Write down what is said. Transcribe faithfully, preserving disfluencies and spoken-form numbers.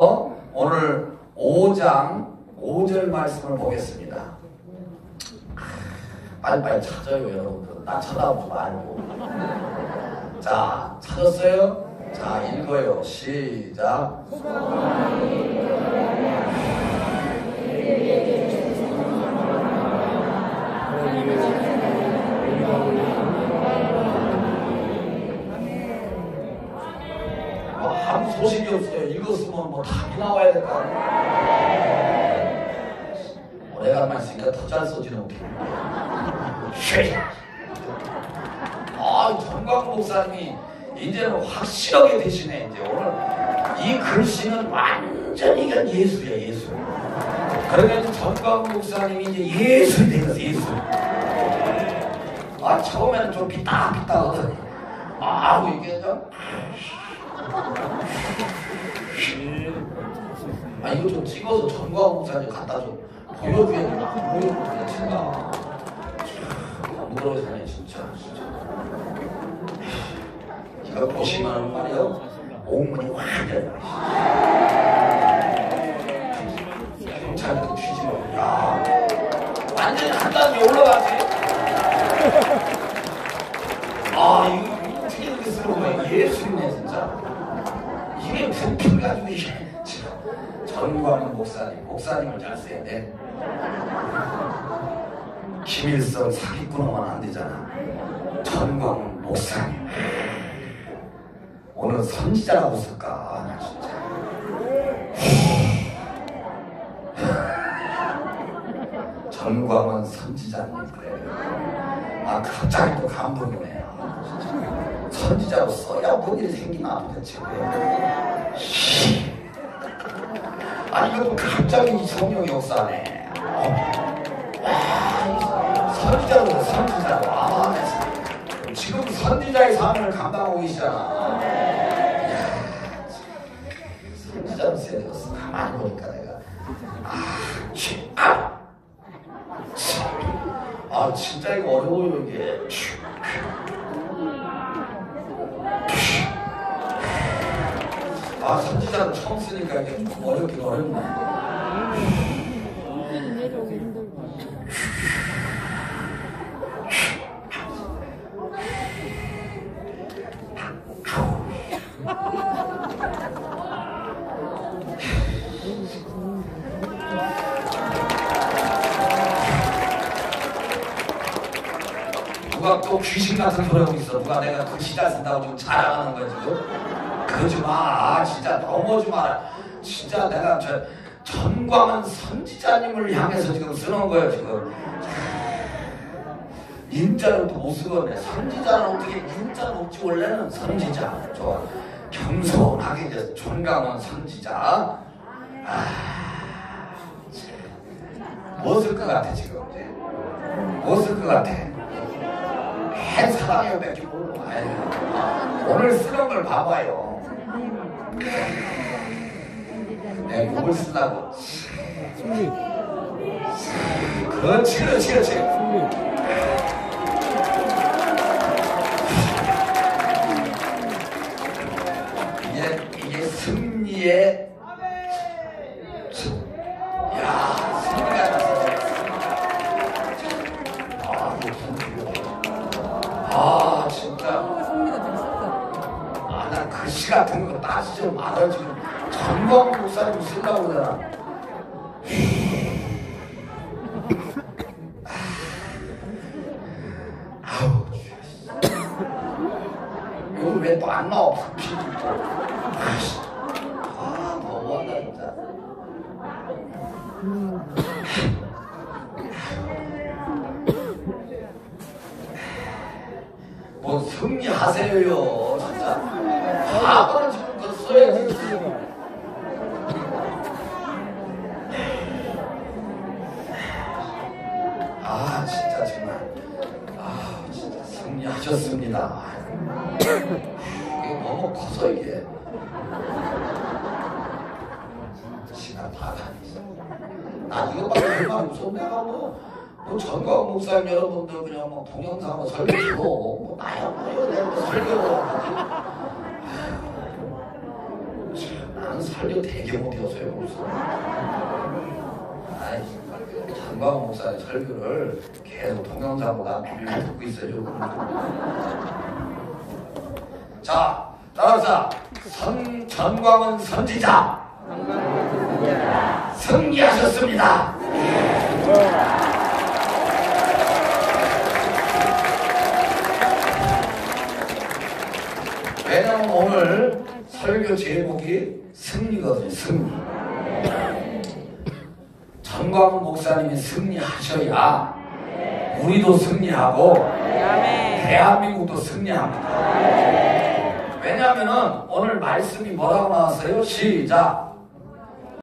오늘 오 장 오 절 말씀을 보겠습니다. 빨리빨리 찾아요, 여러분들. 나 쳐다보지 말고. 자, 찾았어요? 자, 읽어요. 시작. 뭐 아무 소식이 없어요. 읽었으면 뭐 답이 나와야 될 거 아니에요. 오래간만에 쓰니까 더 잘 써지는 어떻게. 아, 정광 목사님이 이제는 확실하게 되시네. 이제 오늘 이 글씨는 완전히 이건 예술이야, 예술. 그러면 정광 목사님이 이제 예술이 되겠어, 예술. 아, 처음에는 좀 삐딱삐딱 하더니 아, 이게 좀 아, 이거 좀 찍어서 정광 목사님 갖다 좀 보여줘야 되나? 안 보여주면 제가 너무 사네 진짜, 진짜. 이거 보시면 말이요, 옥문이 완전 경찰도 뒤집어. 야, 완전히 한 단계 올라가지. 아, 이거 어떻게 이렇게 쓰는 거야? 예술이네 진짜. 이게 무슨 필 가지고 이게. 정광 목사님, 목사님을 잘 써야 돼. 김일성 사기꾼 하면 안 되잖아. 정광 목사님. 오늘 선지자라고 쓸까? 나 진짜. 정광은 선지자님 그래. 아, 갑자기 또 감동이네. 선지자로 써야 뭔 일이 생기나 도대체 왜. 아니 이것도 갑자기 성령 역사네. 와, 선지자로 돼, 선지자로. 아, 지금 선지자의 사명을 감당하고 계시잖아. 이야, 선지자로 써야 되겠어. 가만히 보니까 내가 아, 치, 아, 치. 아, 진짜 이거 어려워요 이게. 아, 선지자는 처음 쓰니까 이게 좀 어렵긴 어렵네. 누가 또 귀신 같은 소리 하고 있어. 누가 내가 글씨 잘 쓴다고 지금 자랑하는 거야 지금? 그러지 마. 진짜 넘어지 마라. 진짜 내가 저 전광은 선지자님을 향해서 지금 쓰는 거예요 지금. 인자는 또 못 쓰거든요. 선지자는 어떻게 인자는 없지. 원래는 선지자. 좋아. 겸손하게 이제 전광은 선지자. 아, 뭐 쓸 것 같아 지금? 뭐 쓸 것 같아? 해 사랑해요 몇 개 모르고. 오늘 쓰는 걸 봐봐요. 내가 욕을 쓰려고. 그렇지 그렇지 그렇지. 이게 이게 승리의 야, 승리가 났어. 아, 아, 진짜. 아, 나 글씨 같은 거 따지지 좀 말아. 지금 정광 목사님 쓰려고 그러나. 아우, 이거 왜 또 안 나와? 아, 너무하다 진짜. 뭐 승리하세요 진짜. 바보는 지금 그거 써야지. 아, 진짜 정말. 아, 진짜 승리하셨습니다. 이게 너무 커서 이게 시간 다 가네. 나 이거밖에 얼마나 무서워. 내가 뭐, 뭐 전광 목사님 여러분들 그냥 뭐 동영상으로 설교하고 뭐 나야 뭐 이거 내가 뭐 설교를 하지. 난 살. 설교 되게 못해서요. 무슨. 아이, 전광훈 목사의 설교를 계속 동영상보다 비밀로 듣고 있어요. 자, 따라서 선, 전광훈 선지자 승리하셨습니다. 왜냐면 오늘 설교 제목이 승리거든요. 승리. 전광훈 목사님이 승리하셔야 우리도 승리하고 대한민국도 승리합니다. 왜냐하면 오늘 말씀이 뭐라고 나왔어요? 시작.